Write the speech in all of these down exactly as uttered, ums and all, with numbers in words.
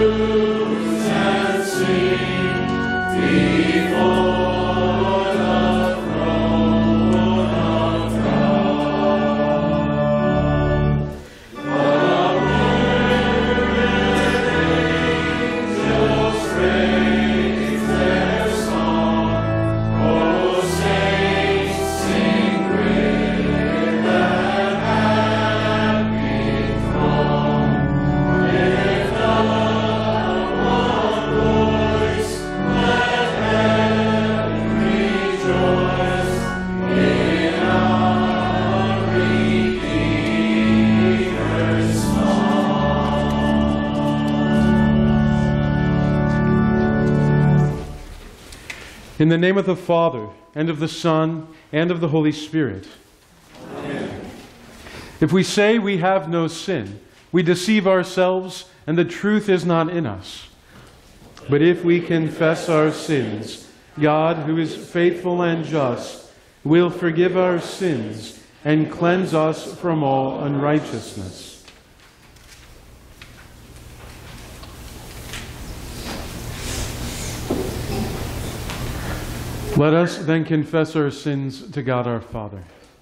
In the name of the Father, and of the Son, and of the Holy Spirit. Amen. If we say we have no sin, we deceive ourselves, and the truth is not in us. But if we confess our sins, God, who is faithful and just, will forgive our sins and cleanse us from all unrighteousness. Let us then confess our sins to God our Father.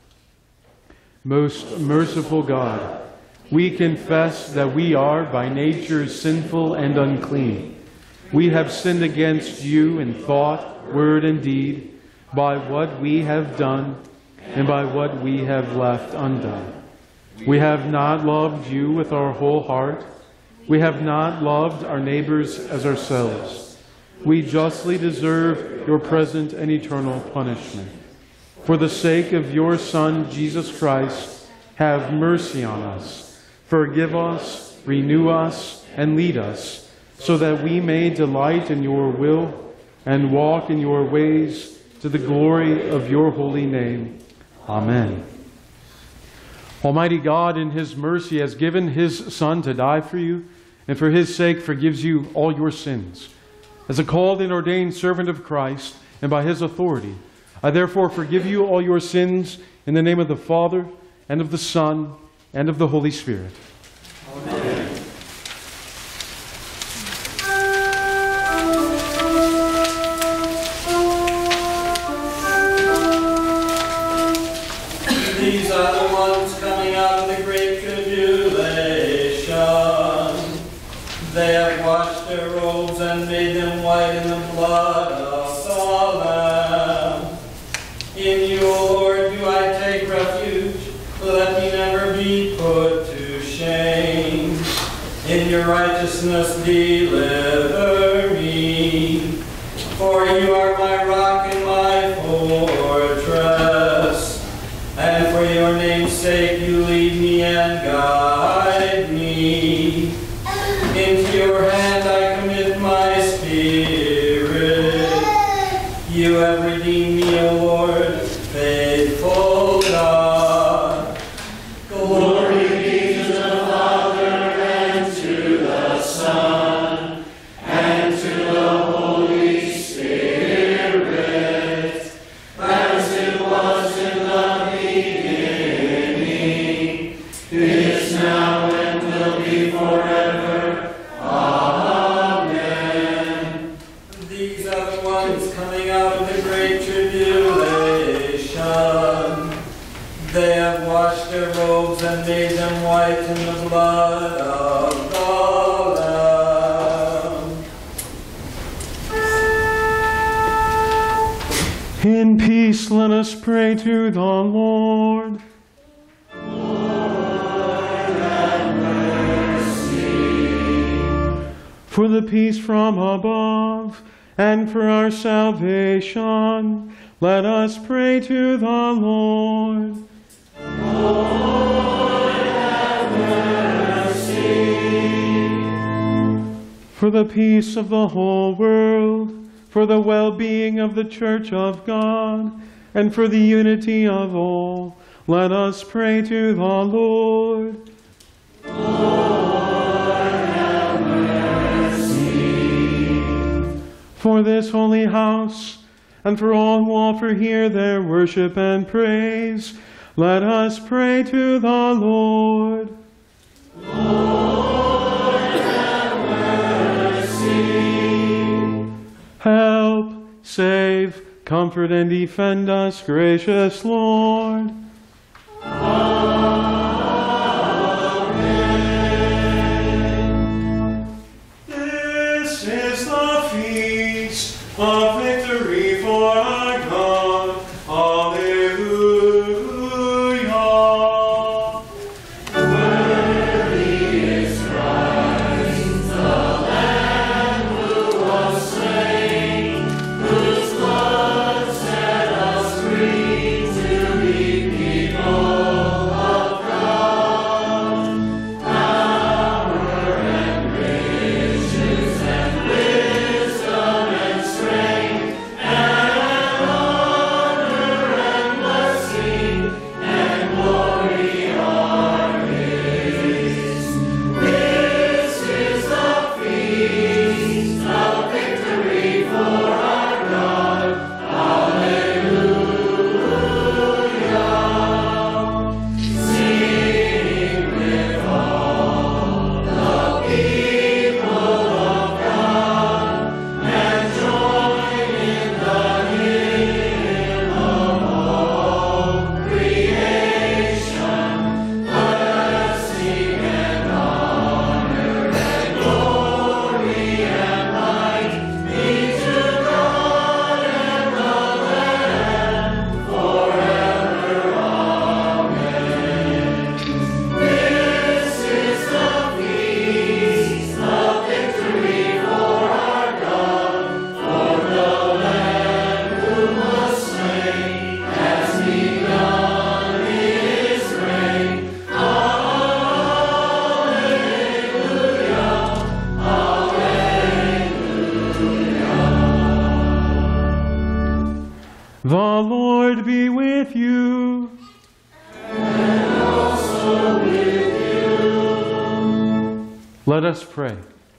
Most merciful God, we confess that we are by nature sinful and unclean. We have sinned against you in thought, word, and deed, by what we have done and by what we have left undone. We have not loved you with our whole heart. We have not loved our neighbors as ourselves. We justly deserve your present and eternal punishment. For the sake of your Son, Jesus Christ, have mercy on us. Forgive us, renew us, and lead us, so that we may delight in your will and walk in your ways to the glory of your holy name. Amen. Almighty God, in his mercy, has given his Son to die for you, and for his sake forgives you all your sins. As a called and ordained servant of Christ, and by his authority, I therefore forgive you all your sins in the name of the Father, and of the Son, and of the Holy Spirit. Amen. These are the ones coming out of the great tribulation. They have washed their robes and made them white in the blood of the Lamb. In you, O Lord, do I take refuge. Let me never be put to shame. In your righteousness deliver me. For you are my rock and my fortress. And for your name's sake you lead me and guide me. Into your hand I commit my spirit. You have redeemed me, O Lord, faithful God. Glory be to the Father, and to the Son, and to the Holy Spirit, as it was in the beginning, is now, and will be forever. Amen. These are the ones coming out of the great tribulation. They have washed their robes and made them white in the blood of the Lamb. In peace, let us pray to the Lord. For the peace from above, and for our salvation, let us pray to the Lord. Lord, have mercy. For the peace of the whole world, for the well-being of the Church of God, and for the unity of all, let us pray to the Lord. Lord, have mercy. For this holy house, and for all who offer here their worship and praise, let us pray to the Lord. Lord, have Save, comfort, and defend us, gracious Lord. Amen. This is the feast of victory for our God. Alleluia. Worthy is Christ, the Lamb who was slain, whose blood set us free to be people of God. Power and riches and wisdom and strength and honor and blessing and glory are His. This is the feast of victory for our God. Alleluia. Sing with all the people of God and join in the hymn of all creation. Blessing and honor and glory and might be to God and the Lamb forever. Amen. This is the feast of victory for our God, for the Lamb who was slain has begun His reign. Alleluia, alleluia. The Lord be with you. And also with you. Let us pray.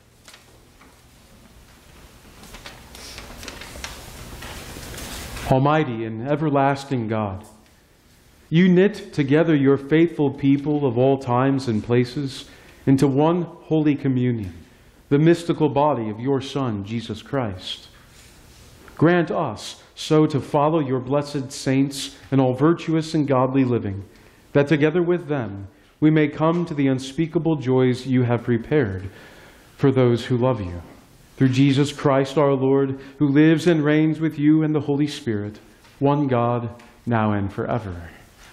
Almighty and everlasting God, you knit together your faithful people of all times and places into one holy communion, the mystical body of your Son, Jesus Christ. Grant us so to follow your blessed saints in all virtuous and godly living, that together with them we may come to the unspeakable joys you have prepared for those who love you. Through Jesus Christ our Lord, who lives and reigns with you and the Holy Spirit, one God, now and forever.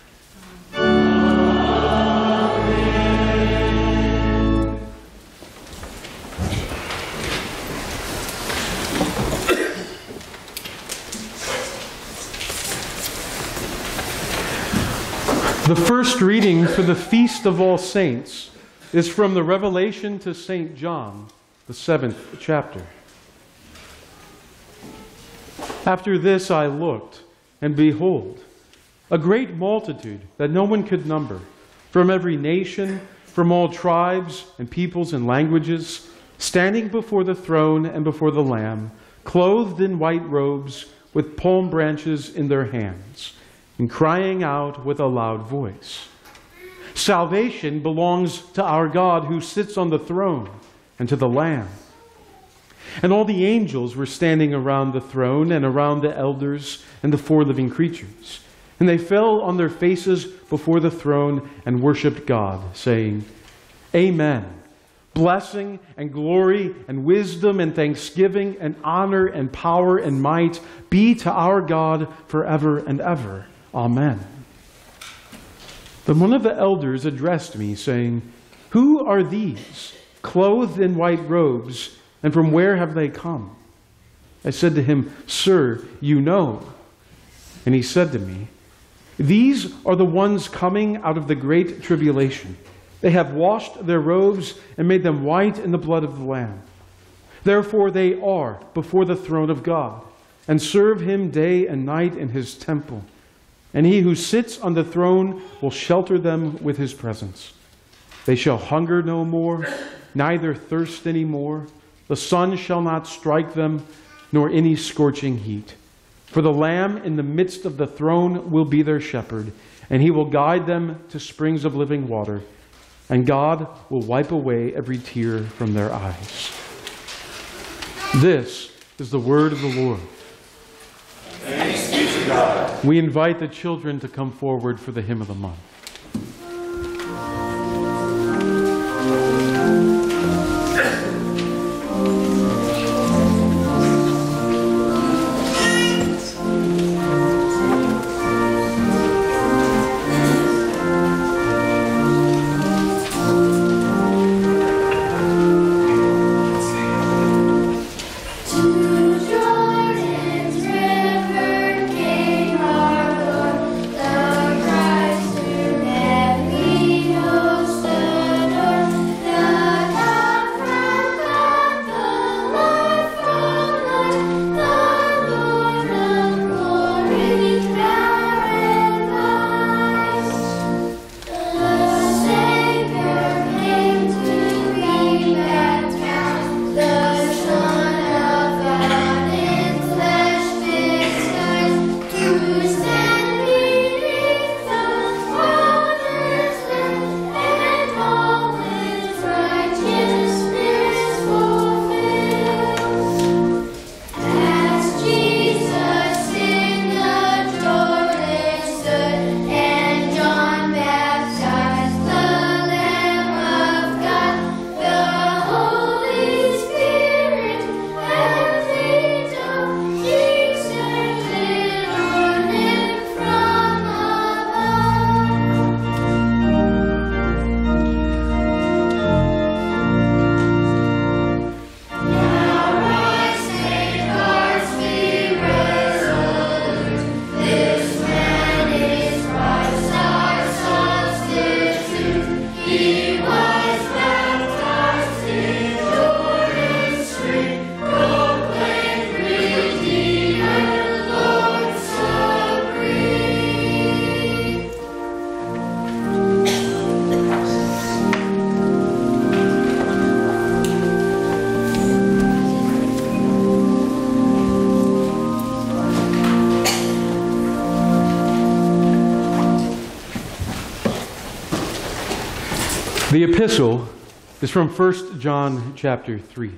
The first reading for the Feast of All Saints is from the Revelation to Saint John, the seventh chapter. After this I looked, and behold, a great multitude that no one could number, from every nation, from all tribes and peoples and languages, standing before the throne and before the Lamb, clothed in white robes, with palm branches in their hands, and crying out with a loud voice, "Salvation belongs to our God who sits on the throne and to the Lamb." And all the angels were standing around the throne and around the elders and the four living creatures. And they fell on their faces before the throne and worshipped God, saying, "Amen. Blessing and glory and wisdom and thanksgiving and honor and power and might be to our God forever and ever. Amen." Then one of the elders addressed me, saying, "Who are these, clothed in white robes, and from where have they come?" I said to him, "Sir, you know." And he said to me, "These are the ones coming out of the great tribulation. They have washed their robes and made them white in the blood of the Lamb. Therefore they are before the throne of God, and serve him day and night in his temple. And he who sits on the throne will shelter them with his presence. They shall hunger no more, neither thirst any more. The sun shall not strike them, nor any scorching heat. For the Lamb in the midst of the throne will be their shepherd, and he will guide them to springs of living water, and God will wipe away every tear from their eyes." This is the word of the Lord. Thanks be to God. We invite the children to come forward for the hymn of the month. The epistle is from First John chapter three.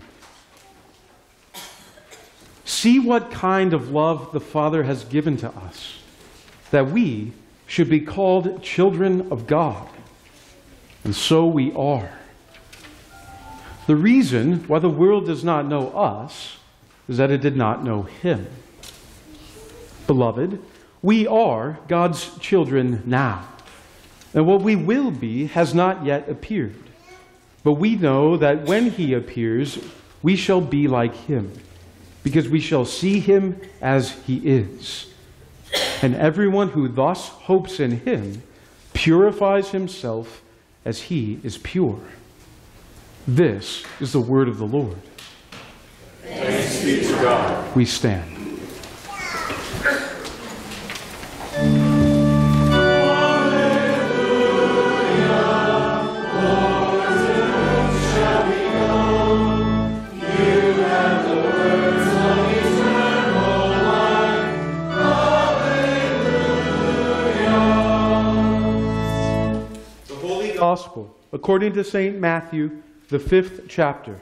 See what kind of love the Father has given to us, that we should be called children of God. And so we are. The reason why the world does not know us is that it did not know Him. Beloved, we are God's children now. And what we will be has not yet appeared. But we know that when He appears, we shall be like Him, because we shall see Him as He is. And everyone who thus hopes in Him purifies himself as He is pure. This is the word of the Lord. Thanks be to God. We stand. Gospel according to Saint Matthew, the fifth chapter.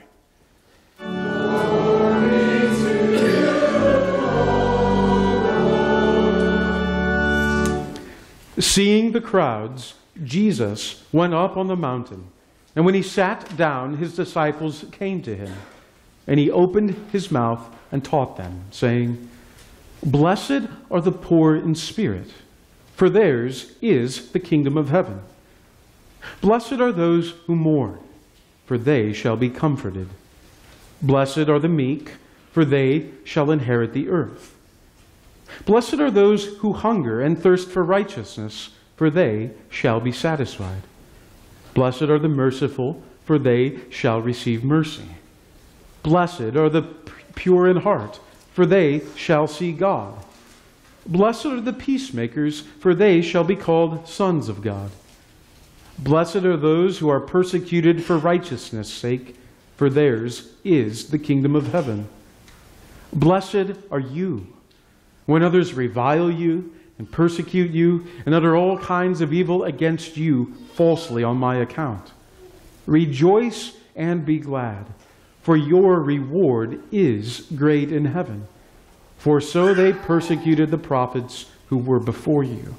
Seeing the crowds, Jesus went up on the mountain, and when He sat down, His disciples came to Him, and He opened His mouth and taught them, saying, Blessed are the poor in spirit, for theirs is the kingdom of heaven. Blessed are those who mourn, for they shall be comforted. Blessed are the meek, for they shall inherit the earth. Blessed are those who hunger and thirst for righteousness, for they shall be satisfied. Blessed are the merciful, for they shall receive mercy. Blessed are the pure in heart, for they shall see God. Blessed are the peacemakers, for they shall be called sons of God. Blessed are those who are persecuted for righteousness' sake, for theirs is the kingdom of heaven. Blessed are you when others revile you and persecute you and utter all kinds of evil against you falsely on my account. Rejoice and be glad, for your reward is great in heaven. for so they persecuted the prophets who were before you.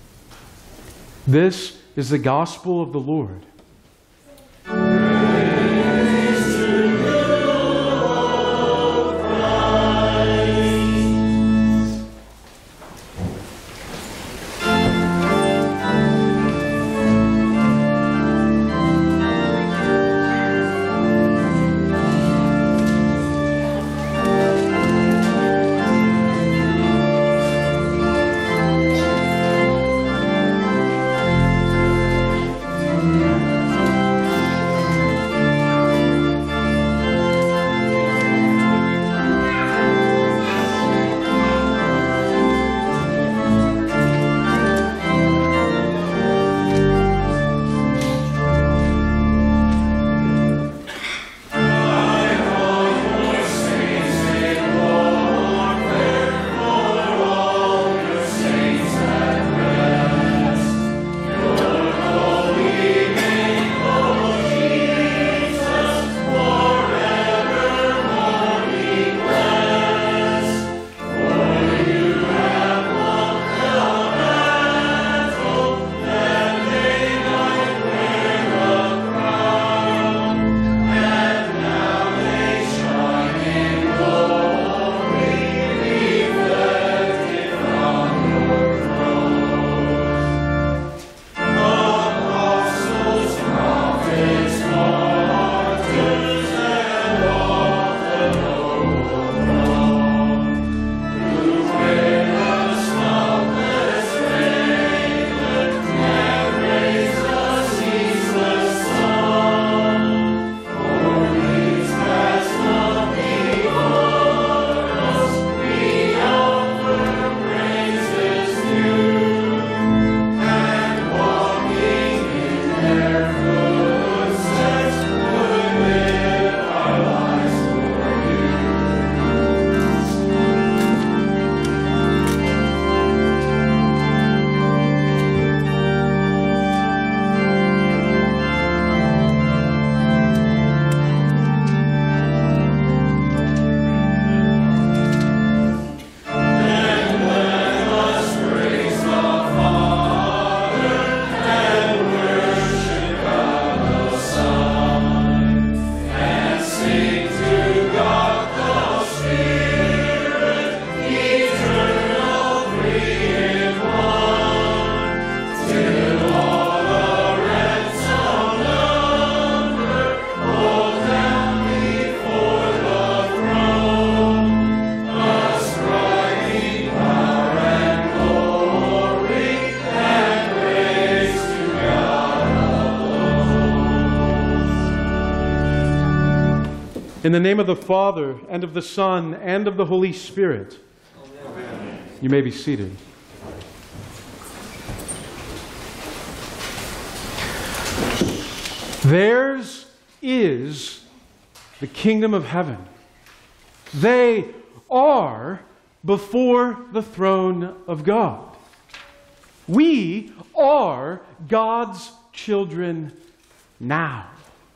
This is the gospel of the Lord. In the name of the Father, and of the Son, and of the Holy Spirit. Amen. You may be seated. Theirs is the kingdom of heaven. They are before the throne of God. We are God's children now.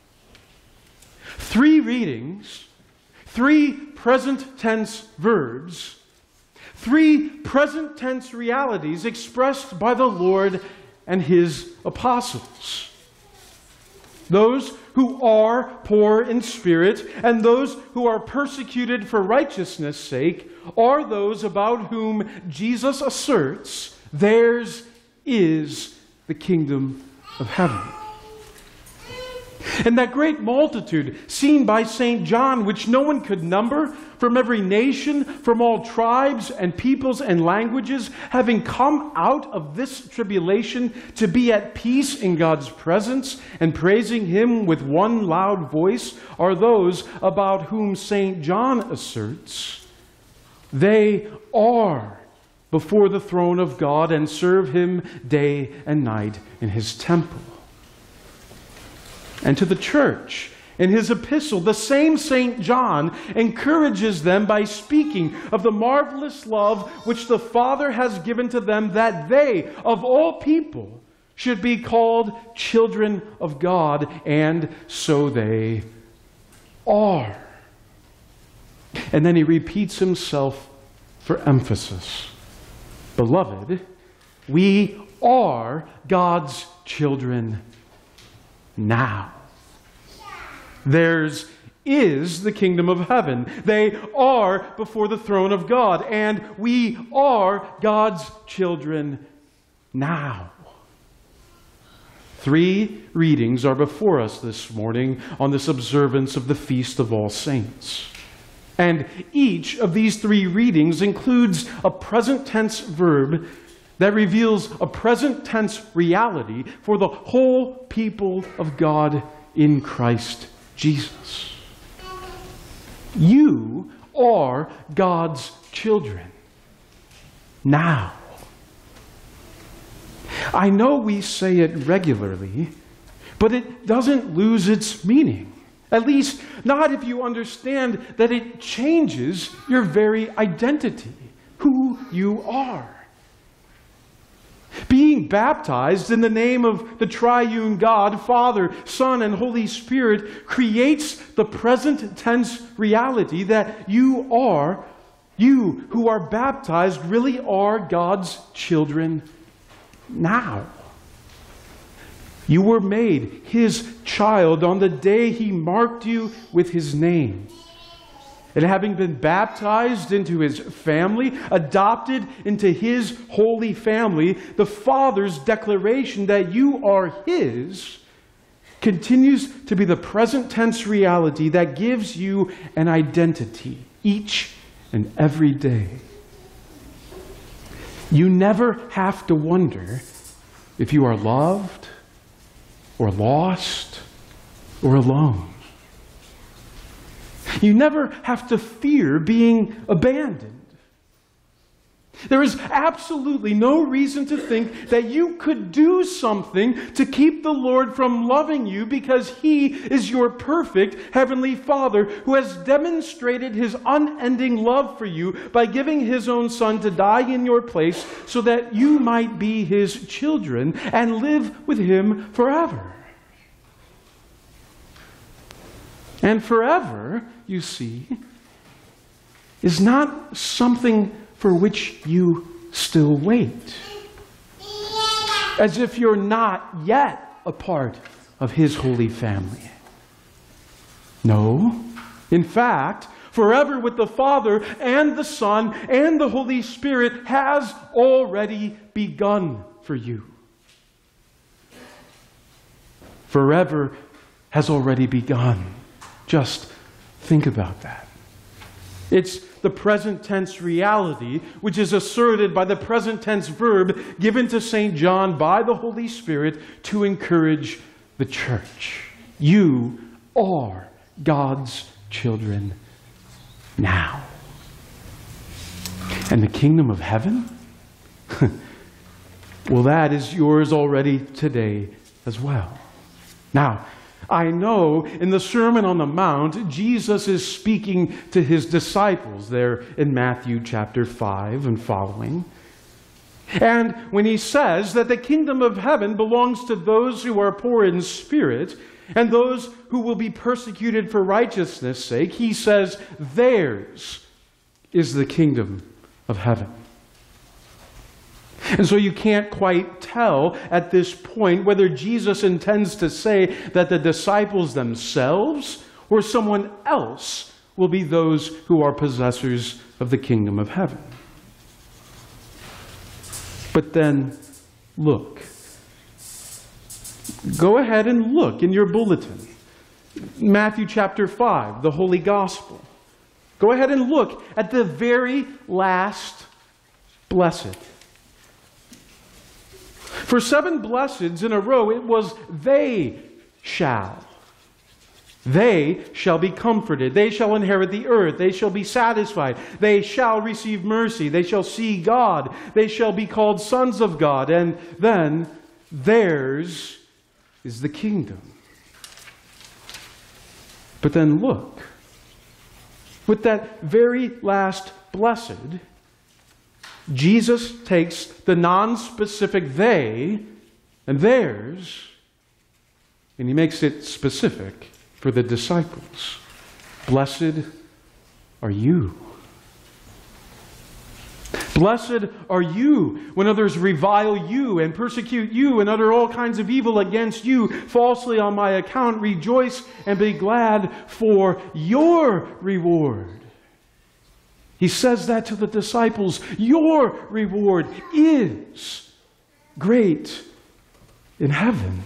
Three readings, three present tense verbs, three present tense realities expressed by the Lord and His apostles. Those who are poor in spirit and those who are persecuted for righteousness' sake are those about whom Jesus asserts, theirs is the kingdom of heaven. And that great multitude seen by Saint John, which no one could number, from every nation, from all tribes and peoples and languages, having come out of this tribulation to be at peace in God's presence and praising Him with one loud voice, are those about whom Saint John asserts, they are before the throne of God and serve Him day and night in His temple. And to the church, in his epistle, the same Saint John encourages them by speaking of the marvelous love which the Father has given to them, that they, of all people, should be called children of God, and so they are. And then he repeats himself for emphasis. Beloved, we are God's children now. Theirs is the kingdom of heaven. They are before the throne of God, and we are God's children now. Three readings are before us this morning on this observance of the Feast of All Saints. And each of these three readings includes a present tense verb that reveals a present tense reality for the whole people of God in Christ Jesus. You are God's children now. I know we say it regularly, but it doesn't lose its meaning. At least, not if you understand that it changes your very identity, who you are. Being baptized in the name of the triune God, Father, Son, and Holy Spirit creates the present tense reality that you are, you who are baptized really are God's children now. You were made His child on the day He marked you with His name. And having been baptized into His family, adopted into His holy family, the Father's declaration that you are His continues to be the present tense reality that gives you an identity each and every day. You never have to wonder if you are loved or lost or alone. You never have to fear being abandoned. There is absolutely no reason to think that you could do something to keep the Lord from loving you, because He is your perfect Heavenly Father who has demonstrated His unending love for you by giving His own Son to die in your place so that you might be His children and live with Him forever. And forever, you see, is not something for which you still wait, as if you're not yet a part of His holy family. No, in fact, forever with the Father and the Son and the Holy Spirit has already begun for you. Forever has already begun. Just think about that. It's the present tense reality, which is asserted by the present tense verb given to Saint John by the Holy Spirit to encourage the church. You are God's children now. And the kingdom of heaven? Well, that is yours already today as well. Now, I know in the Sermon on the Mount, Jesus is speaking to His disciples there in Matthew chapter five and following. And when He says that the kingdom of heaven belongs to those who are poor in spirit and those who will be persecuted for righteousness' sake, He says theirs is the kingdom of heaven. And so you can't quite tell at this point whether Jesus intends to say that the disciples themselves or someone else will be those who are possessors of the kingdom of heaven. But then, look. Go ahead and look in your bulletin. Matthew chapter five, the Holy Gospel. Go ahead and look at the very last blessed. For seven blesseds in a row, it was they shall. They shall be comforted. They shall inherit the earth. They shall be satisfied. They shall receive mercy. They shall see God. They shall be called sons of God. And then theirs is the kingdom. But then look. With that very last blessed, Jesus takes the non-specific they and theirs, and He makes it specific for the disciples. Blessed are you. Blessed are you when others revile you and persecute you and utter all kinds of evil against you falsely on my account. Rejoice and be glad, for your reward. He says that to the disciples. Your reward is great in heaven.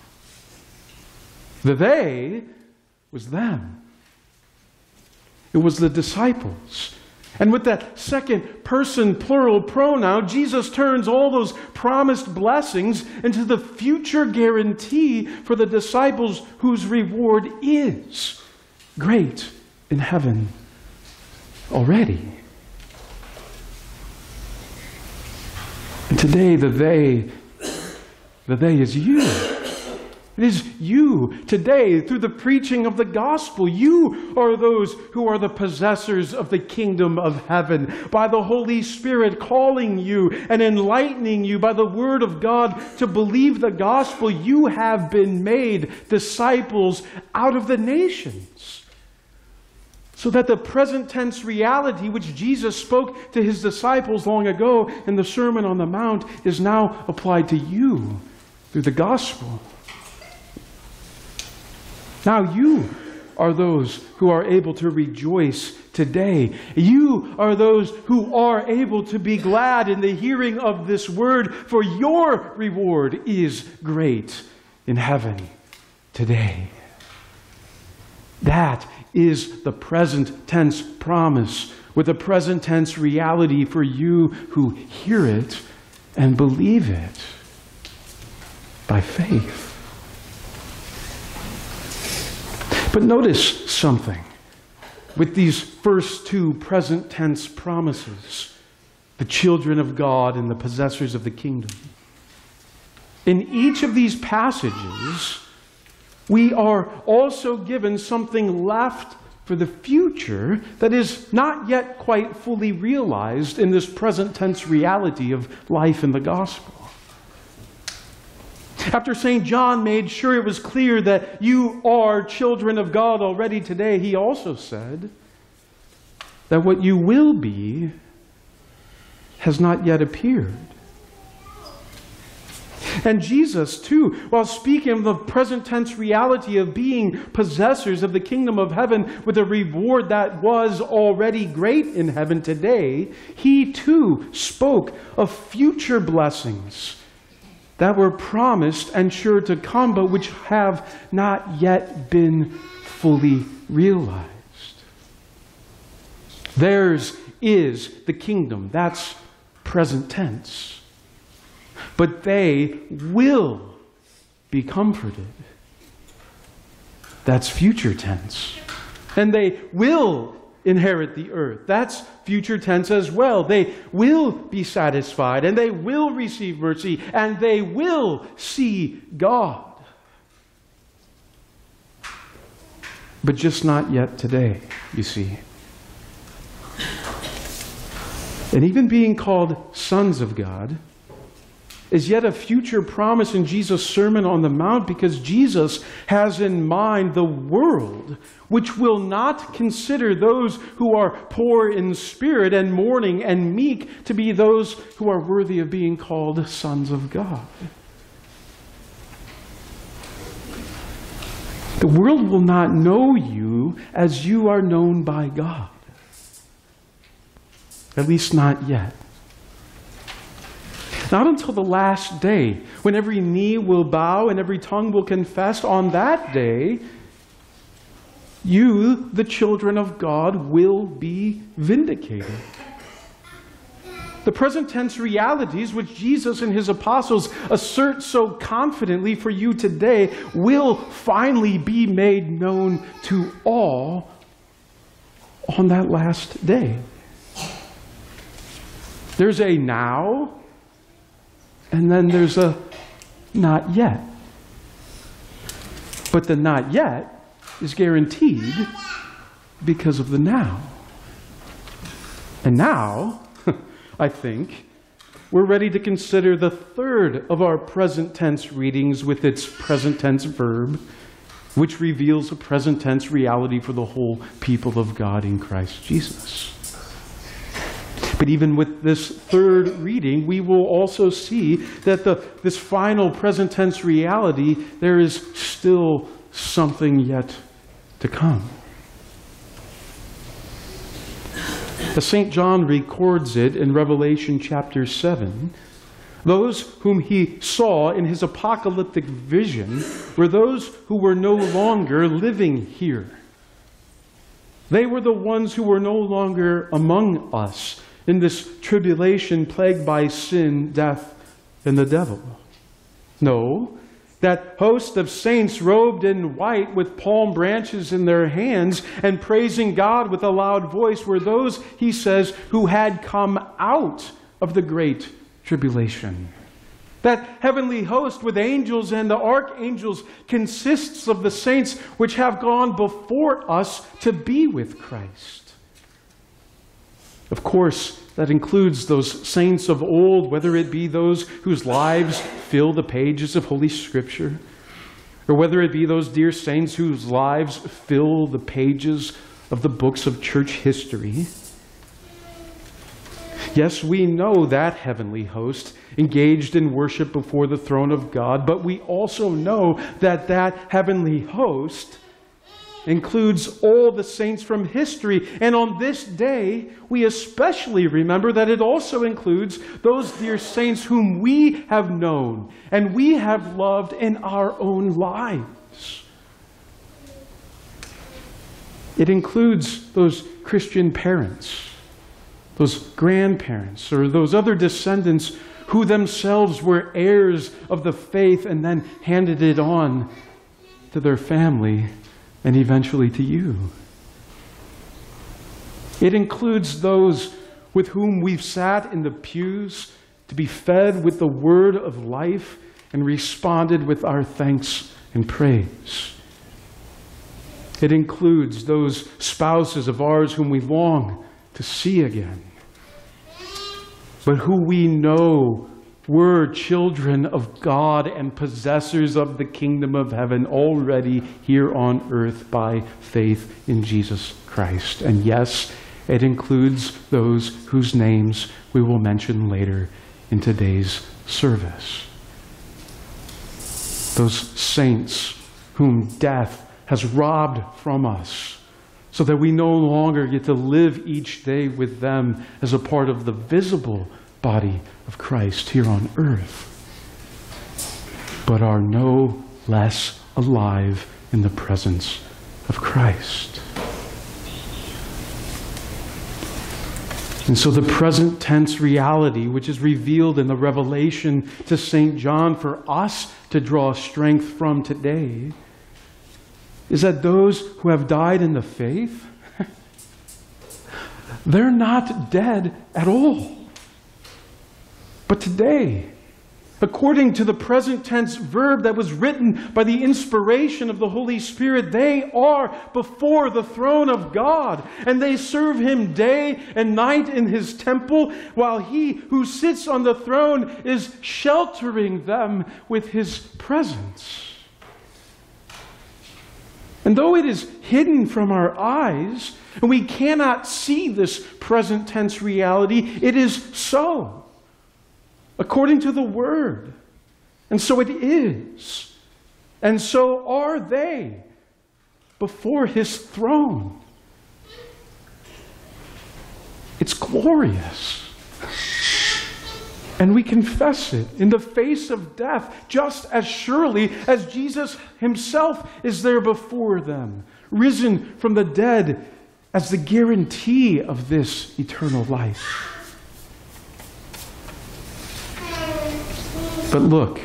The they was them. It was the disciples. And with that second person plural pronoun, Jesus turns all those promised blessings into the future guarantee for the disciples whose reward is great in heaven already. And today the they, the they is you. It is you today, through the preaching of the gospel. You are those who are the possessors of the kingdom of heaven, by the Holy Spirit calling you and enlightening you by the word of God to believe the gospel. You have been made disciples out of the nations, so that the present tense reality which Jesus spoke to his disciples long ago in the Sermon on the Mount is now applied to you through the gospel. Now you are those who are able to rejoice today. You are those who are able to be glad in the hearing of this word, for your reward is great in heaven today. That is the present tense promise with a present tense reality for you who hear it and believe it by faith. But notice something with these first two present tense promises, the children of God and the possessors of the kingdom. In each of these passages, we are also given something left for the future that is not yet quite fully realized in this present tense reality of life in the gospel. After Saint John made sure it was clear that you are children of God already today, he also said that what you will be has not yet appeared. And Jesus, too, while speaking of the present tense reality of being possessors of the kingdom of heaven with a reward that was already great in heaven today, he too spoke of future blessings that were promised and sure to come, but which have not yet been fully realized. Theirs is the kingdom. That's present tense. But they will be comforted. That's future tense. And they will inherit the earth. That's future tense as well. They will be satisfied, and they will receive mercy, and they will see God. But just not yet today, you see. And even being called sons of God is yet a future promise in Jesus' Sermon on the Mount, because Jesus has in mind the world which will not consider those who are poor in spirit and mourning and meek to be those who are worthy of being called sons of God. The world will not know you as you are known by God. At least not yet. Not until the last day, when every knee will bow and every tongue will confess. On that day, you, the children of God, will be vindicated. The present tense realities which Jesus and his apostles assert so confidently for you today will finally be made known to all on that last day. There's a now, and then there's a not yet. But the not yet is guaranteed because of the now. And now, I think, we're ready to consider the third of our present tense readings with its present tense verb, which reveals a present tense reality for the whole people of God in Christ Jesus. But even with this third reading, we will also see that the, this final present tense reality, there is still something yet to come. As Saint John records it in Revelation chapter seven, those whom he saw in his apocalyptic vision were those who were no longer living here. They were the ones who were no longer among us in this tribulation plagued by sin, death, and the devil. No, that host of saints robed in white with palm branches in their hands and praising God with a loud voice were those, he says, who had come out of the great tribulation. That heavenly host with angels and the archangels consists of the saints which have gone before us to be with Christ. Of course, that includes those saints of old, whether it be those whose lives fill the pages of Holy Scripture, or whether it be those dear saints whose lives fill the pages of the books of church history. Yes, we know that heavenly host engaged in worship before the throne of God, but we also know that that heavenly host includes all the saints from history. And on this day, we especially remember that it also includes those dear saints whom we have known and we have loved in our own lives. It includes those Christian parents, those grandparents, or those other descendants who themselves were heirs of the faith and then handed it on to their family and eventually to you. It includes those with whom we've sat in the pews to be fed with the word of life and responded with our thanks and praise. It includes those spouses of ours whom we long to see again, but who we know were children of God and possessors of the kingdom of heaven already here on earth by faith in Jesus Christ. And yes, it includes those whose names we will mention later in today's service. Those saints whom death has robbed from us, so that we no longer get to live each day with them as a part of the visible body of Christ here on earth, but are no less alive in the presence of Christ. And so the present tense reality, which is revealed in the revelation to Saint John for us to draw strength from today, is that those who have died in the faith, they're not dead at all. But today, according to the present tense verb that was written by the inspiration of the Holy Spirit, they are before the throne of God, and they serve Him day and night in His temple, while He who sits on the throne is sheltering them with His presence. And though it is hidden from our eyes, and we cannot see this present tense reality, it is so, according to the Word. And so it is. And so are they before His throne. It's glorious. And we confess it in the face of death, just as surely as Jesus Himself is there before them, risen from the dead as the guarantee of this eternal life. But look,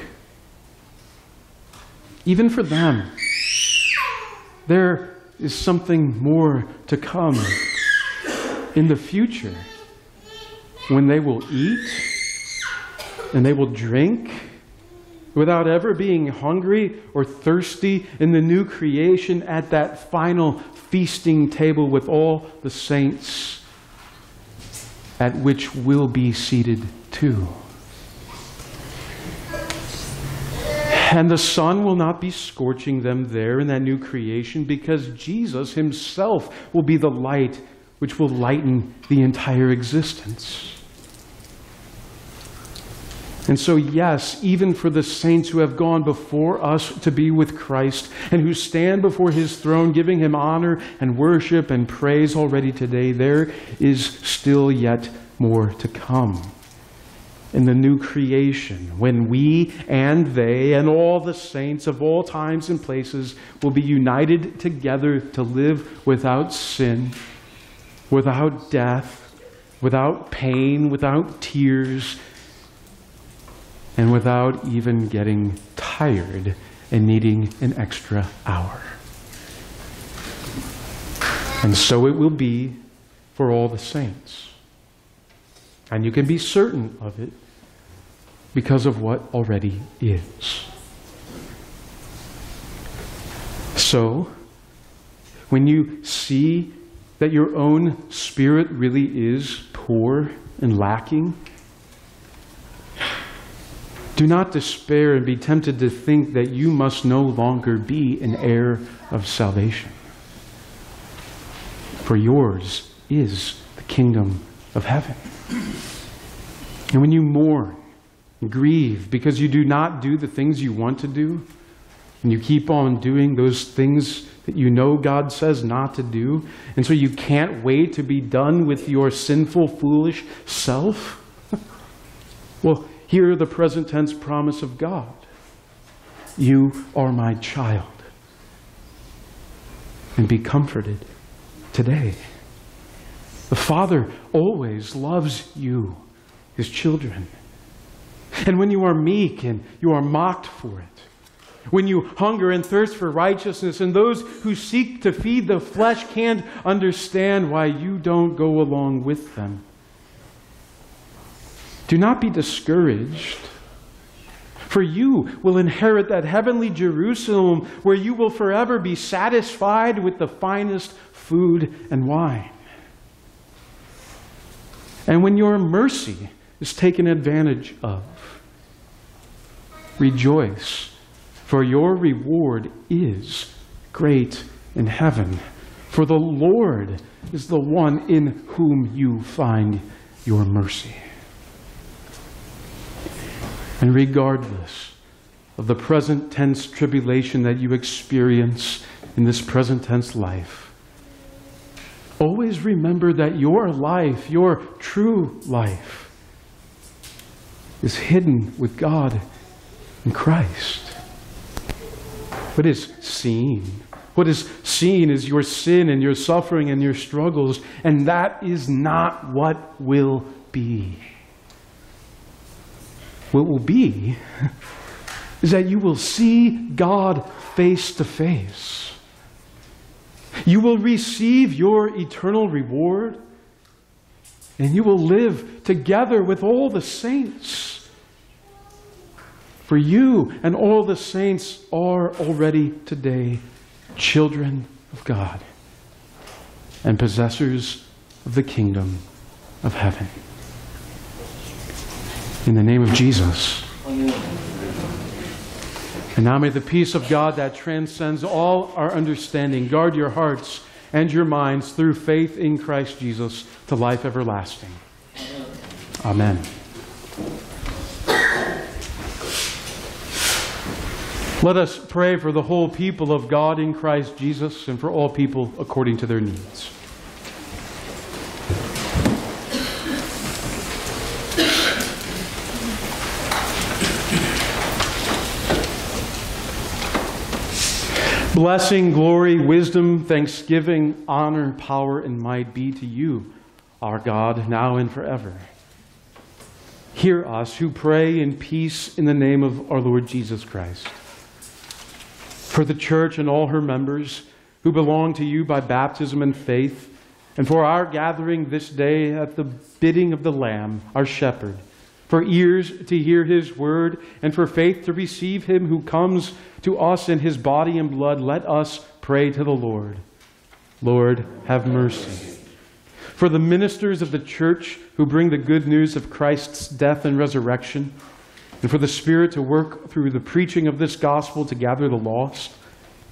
even for them, there is something more to come in the future, when they will eat and they will drink without ever being hungry or thirsty in the new creation at that final feasting table with all the saints, at which we'll be seated too. And the sun will not be scorching them there in that new creation, because Jesus Himself will be the light which will lighten the entire existence. And so, yes, even for the saints who have gone before us to be with Christ and who stand before his throne, giving him honor and worship and praise already today, there is still yet more to come. In the new creation, when we and they and all the saints of all times and places will be united together to live without sin, without death, without pain, without tears, and without even getting tired and needing an extra hour. And so it will be for all the saints. And you can be certain of it because of what already is. So, when you see that your own spirit really is poor and lacking, do not despair and be tempted to think that you must no longer be an heir of salvation. For yours is the kingdom of heaven. And when you mourn and grieve because you do not do the things you want to do, and you keep on doing those things that you know God says not to do, and so you can't wait to be done with your sinful, foolish self, well, hear the present tense promise of God. You are my child. And be comforted today. The Father always loves you, his children. And when you are meek and you are mocked for it, when you hunger and thirst for righteousness, and those who seek to feed the flesh can't understand why you don't go along with them, do not be discouraged, for you will inherit that heavenly Jerusalem where you will forever be satisfied with the finest food and wine. And when your mercy is taken advantage of, rejoice, for your reward is great in heaven. For the Lord is the one in whom you find your mercy. And regardless of the present tense tribulation that you experience in this present tense life, always remember that your life, your true life, is hidden with God in Christ. What is seen? What is seen is your sin and your suffering and your struggles, and that is not what will be. What will be is that you will see God face to face. You will receive your eternal reward, and you will live together with all the saints. For you and all the saints are already today children of God and possessors of the kingdom of heaven. In the name of Jesus. And now may the peace of God that transcends all our understanding guard your hearts and your minds through faith in Christ Jesus to life everlasting. Amen. Let us pray for the whole people of God in Christ Jesus and for all people according to their needs. Blessing, glory, wisdom, thanksgiving, honor, power, and might be to you, our God, now and forever. Hear us who pray in peace in the name of our Lord Jesus Christ. For the church and all her members who belong to you by baptism and faith, and for our gathering this day at the bidding of the Lamb, our shepherd, for ears to hear his word, and for faith to receive him who comes to us in his body and blood, let us pray to the Lord. Lord, have mercy. For the ministers of the church who bring the good news of Christ's death and resurrection, and for the Spirit to work through the preaching of this gospel to gather the lost,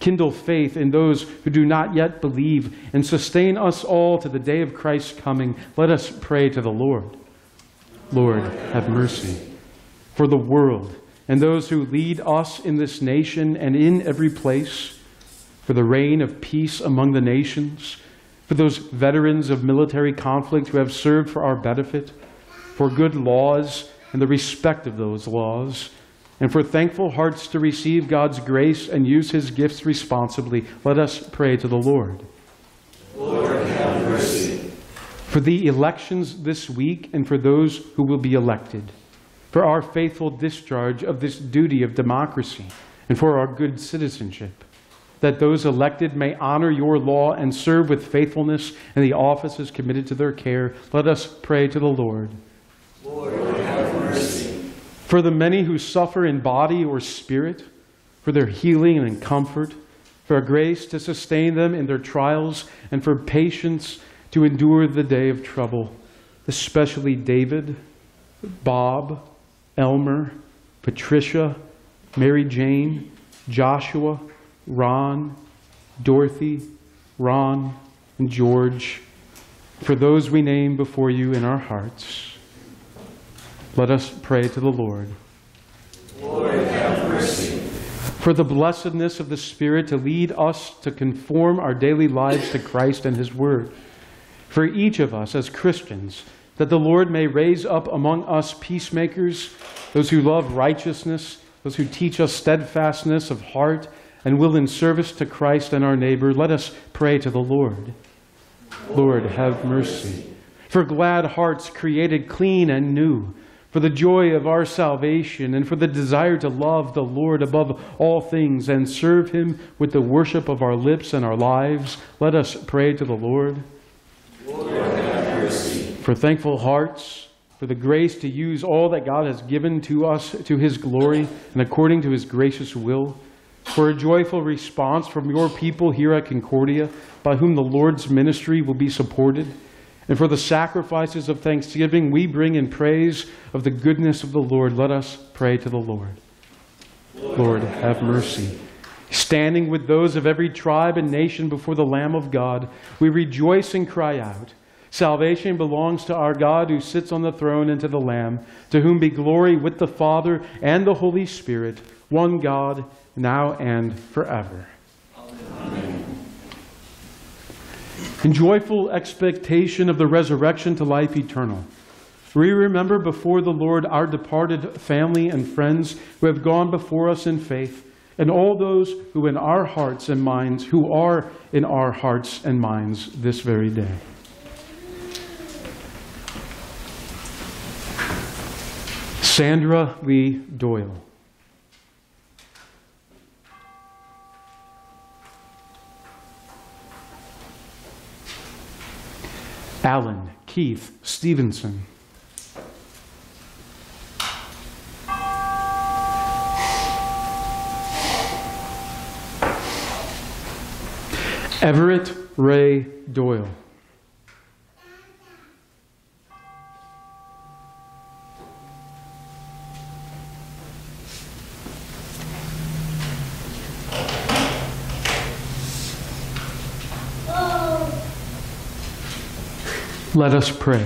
Kindle faith in those who do not yet believe, and sustain us all to the day of Christ's coming. Let us pray to the Lord. Lord, have mercy. For the world and those who lead us in this nation and in every place, for the reign of peace among the nations, for those veterans of military conflict who have served for our benefit, for good laws and the respect of those laws, and for thankful hearts to receive God's grace and use His gifts responsibly, let us pray to the Lord. Lord, have mercy. For the elections this week and for those who will be elected, for our faithful discharge of this duty of democracy, and for our good citizenship, that those elected may honor your law and serve with faithfulness in the offices committed to their care, let us pray to the Lord. Lord, have mercy. For the many who suffer in body or spirit, for their healing and comfort, for grace to sustain them in their trials, and for patience to endure the day of trouble, especially David, Bob, Elmer, Patricia, Mary Jane, Joshua, Ron, Dorothy, Ron, and George, for those we name before you in our hearts. Let us pray to the Lord. Lord, have mercy. For the blessedness of the Spirit to lead us to conform our daily lives to Christ and His Word. For each of us as Christians, that the Lord may raise up among us peacemakers, those who love righteousness, those who teach us steadfastness of heart and will in service to Christ and our neighbor. Let us pray to the Lord. Lord, have mercy. For glad hearts created clean and new, for the joy of our salvation, and for the desire to love the Lord above all things and serve Him with the worship of our lips and our lives, let us pray to the Lord. Lord, have mercy. For thankful hearts, for the grace to use all that God has given to us to His glory and according to His gracious will, for a joyful response from your people here at Concordia, by whom the Lord's ministry will be supported, and for the sacrifices of thanksgiving we bring in praise of the goodness of the Lord, let us pray to the Lord. Lord, Lord, have mercy. Standing with those of every tribe and nation before the Lamb of God, we rejoice and cry out, salvation belongs to our God who sits on the throne and to the Lamb, to whom be glory with the Father and the Holy Spirit, one God, now and forever. Amen. In joyful expectation of the resurrection to life eternal, we remember before the Lord our departed family and friends who have gone before us in faith, and all those who in our hearts and minds, who are in our hearts and minds this very day. Sandra Lee Doyle. Alan Keith Stevenson. Everett Ray Doyle. Let us pray.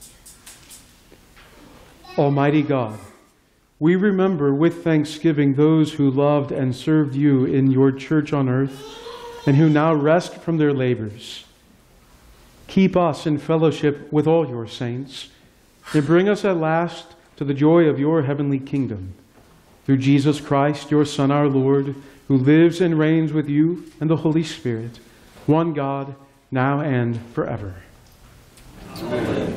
Almighty God, we remember with thanksgiving those who loved and served you in your church on earth and who now rest from their labors. Keep us in fellowship with all your saints and bring us at last to the joy of your heavenly kingdom. Through Jesus Christ, your Son, our Lord, who lives and reigns with you and the Holy Spirit, one God, now and forever. Amen.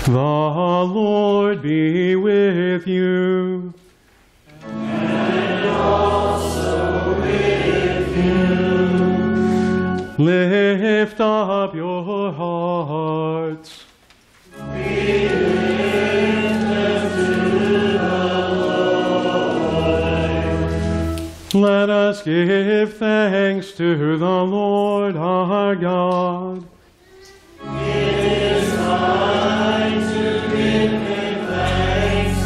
The Lord be with you. And also with you. Lift up your hearts. We lift them to the Lord. Let us give thanks to the Lord our God. It is time to give Him thanks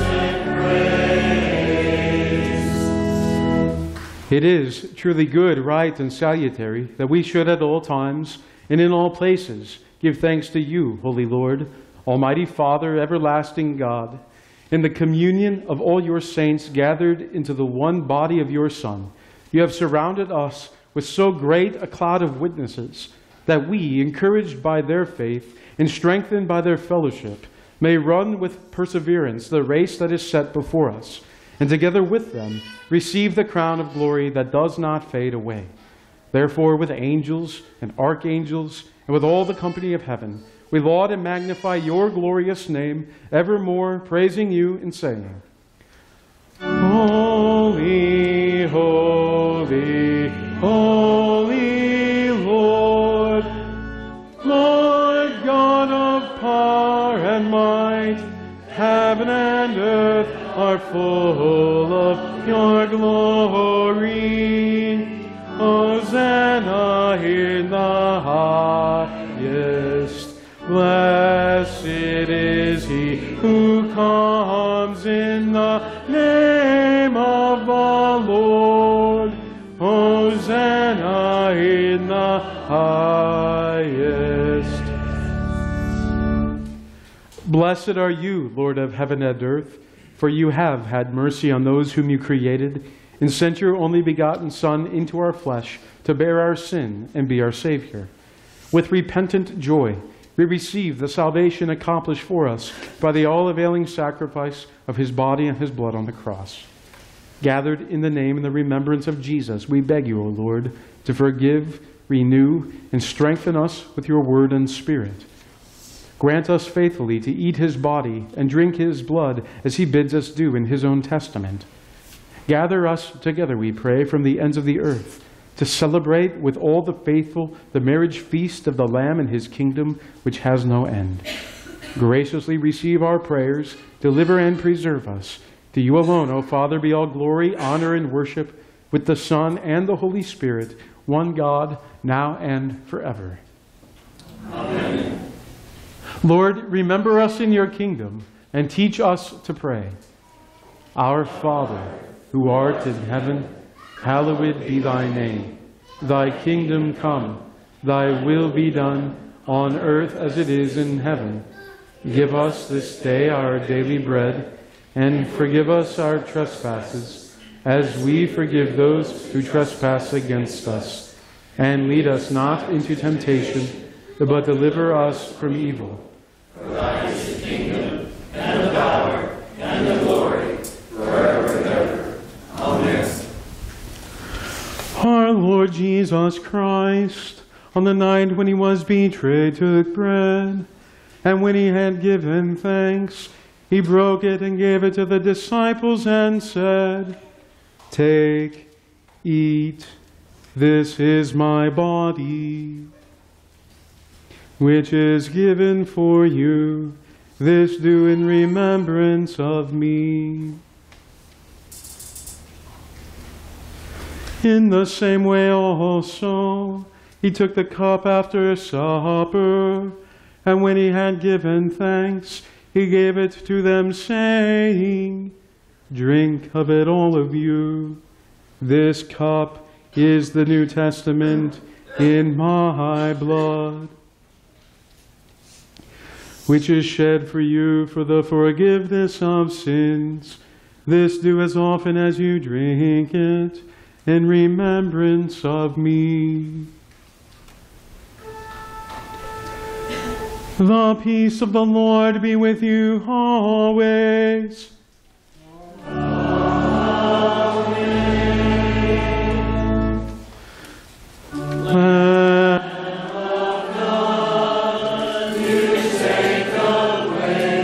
and praise. It is truly good, right, and salutary that we should at all times and in all places give thanks to you, Holy Lord, Almighty Father, everlasting God, in the communion of all your saints gathered into the one body of your Son. You have surrounded us with so great a cloud of witnesses that we, encouraged by their faith and strengthened by their fellowship, may run with perseverance the race that is set before us, and together with them receive the crown of glory that does not fade away. Therefore, with angels and archangels and with all the company of heaven, we laud and magnify your glorious name, evermore praising you and saying, Holy, holy, holy Lord, Lord God of power and might, heaven and earth are full of your glory. Hosanna in the highest. Blessed is he who comes in the name of the Lord. Hosanna in the highest. Blessed are you, Lord of heaven and earth, for you have had mercy on those whom you created, and sent your only begotten Son into our flesh to bear our sin and be our Savior. With repentant joy, we receive the salvation accomplished for us by the all-availing sacrifice of his body and his blood on the cross. Gathered in the name and the remembrance of Jesus, we beg you, O Lord, to forgive, renew, and strengthen us with your word and spirit. Grant us faithfully to eat his body and drink his blood as he bids us do in his own testament. Gather us together, we pray, from the ends of the earth, to celebrate with all the faithful the marriage feast of the Lamb and his kingdom, which has no end. Graciously receive our prayers, deliver and preserve us. To you alone, O Father, be all glory, honor, and worship, with the Son and the Holy Spirit, one God, now and forever. Amen. Lord, remember us in your kingdom, and teach us to pray. Our Father, who art in heaven, hallowed be thy name. Thy kingdom come, thy will be done, on earth as it is in heaven. Give us this day our daily bread, and forgive us our trespasses, as we forgive those who trespass against us. And lead us not into temptation, but deliver us from evil. For thine is the kingdom, and the power, and the glory, forever and ever. Amen. Our Lord Jesus Christ, on the night when he was betrayed, took bread, and when he had given thanks, he broke it and gave it to the disciples and said, Take, eat, this is my body, which is given for you. This do in remembrance of me. In the same way also, he took the cup after supper, and when he had given thanks, he gave it to them, saying, Drink of it, all of you. This cup is the New Testament in my blood, which is shed for you for the forgiveness of sins. This do as often as you drink it, in remembrance of me. The peace of the Lord be with you always. Amen. Lamb of God, you take away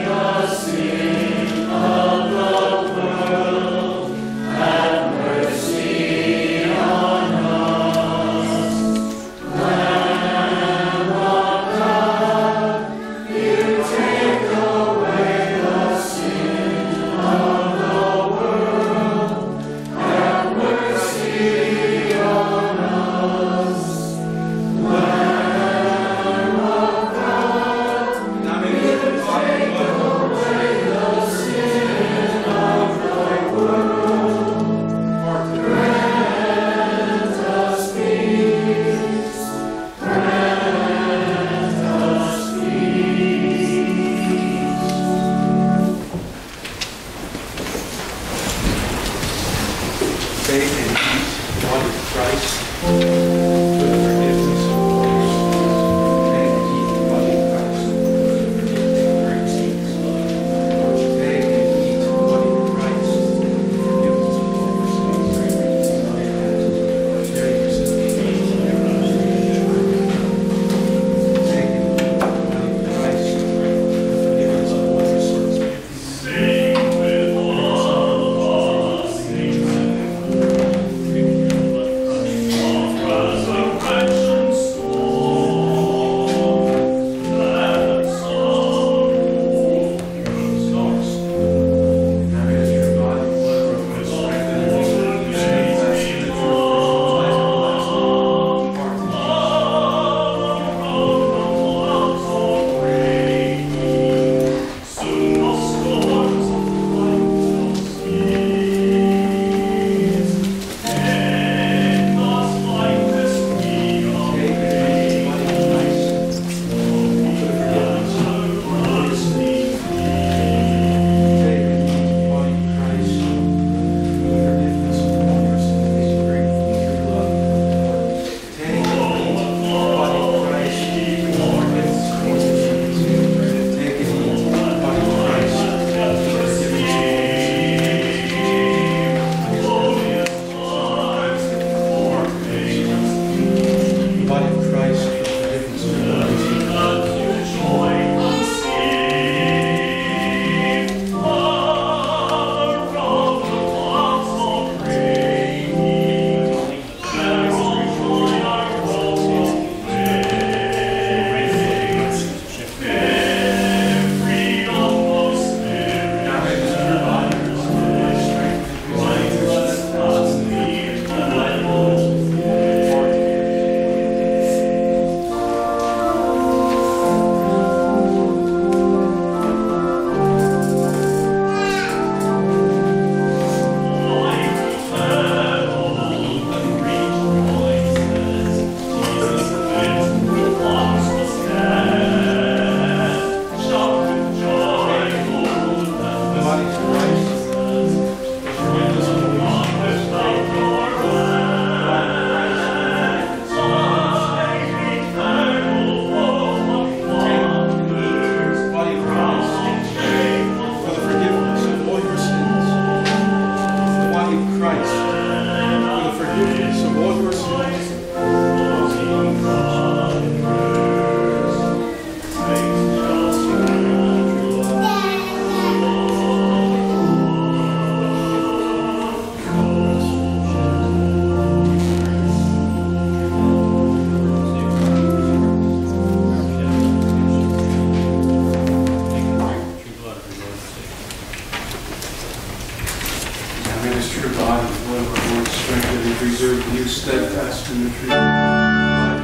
in the tree.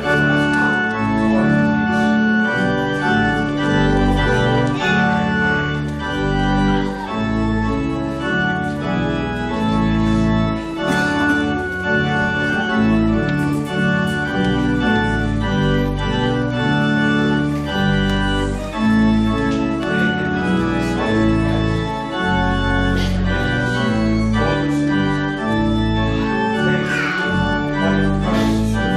Christ.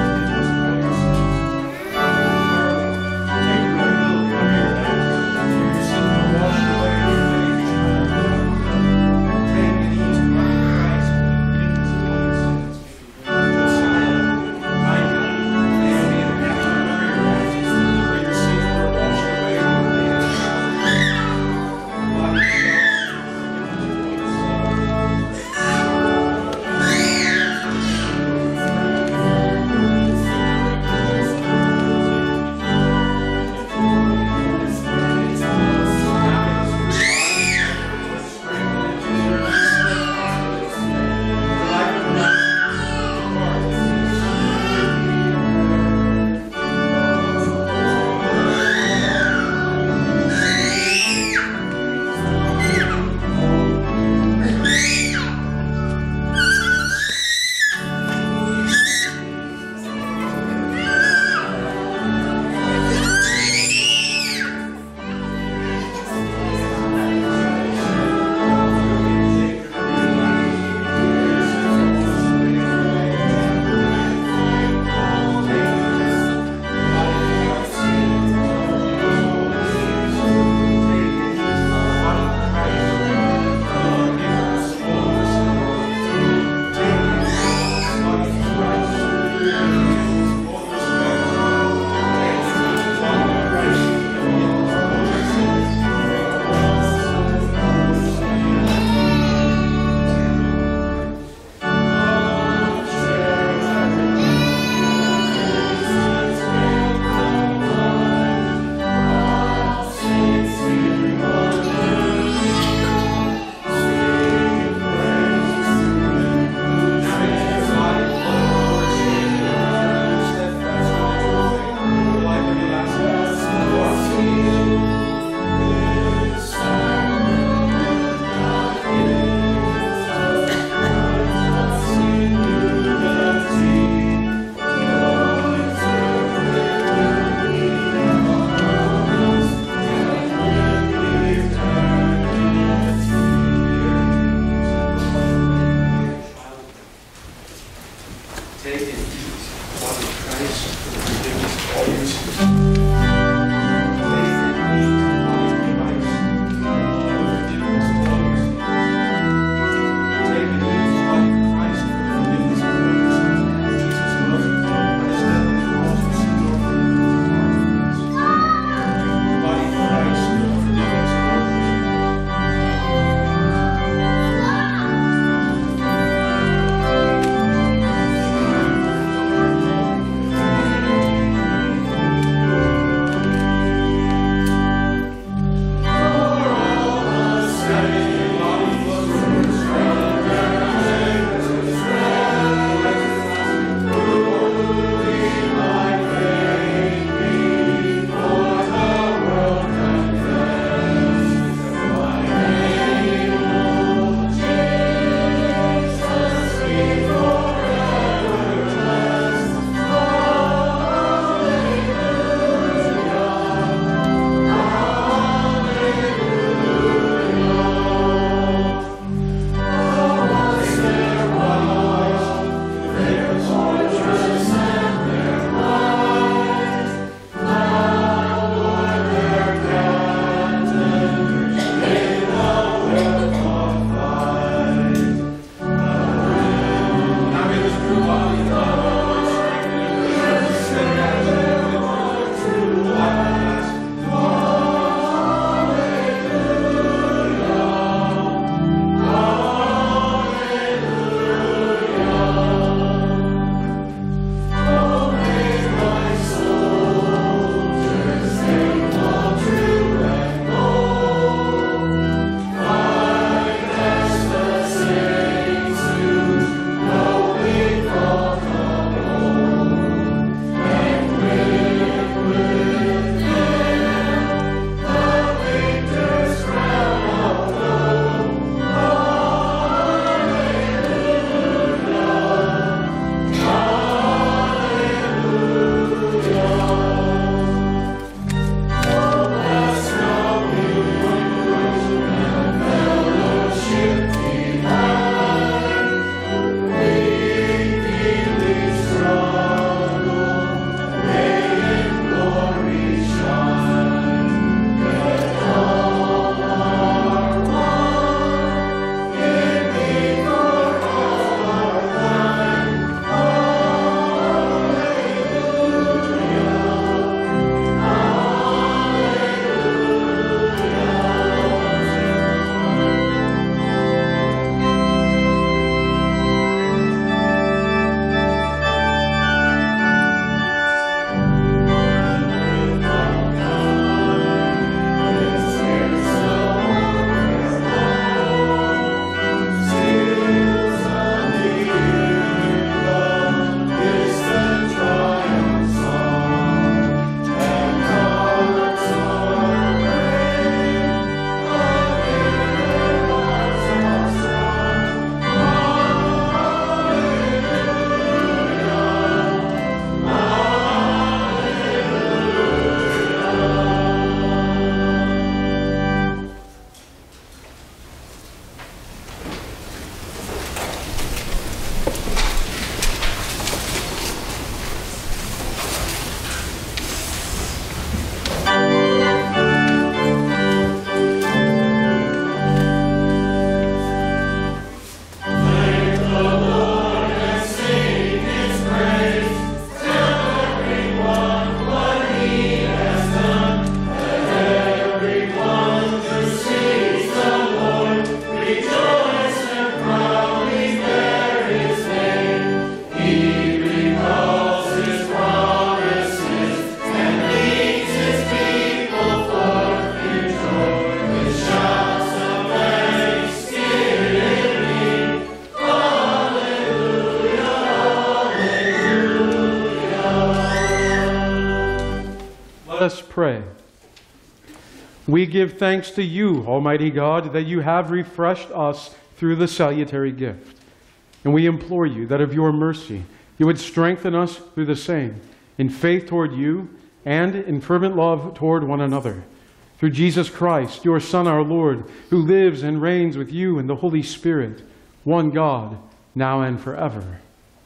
Let us pray. We give thanks to you, Almighty God, that you have refreshed us through the salutary gift. And we implore you that of your mercy you would strengthen us through the same, in faith toward you and in fervent love toward one another. Through Jesus Christ, your Son, our Lord, who lives and reigns with you in the Holy Spirit, one God, now and forever.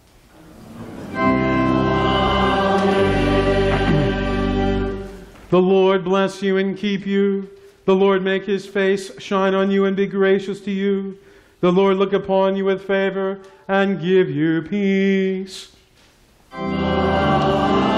The Lord bless you and keep you. The Lord make his face shine on you and be gracious to you. The Lord look upon you with favor and give you peace. Amen.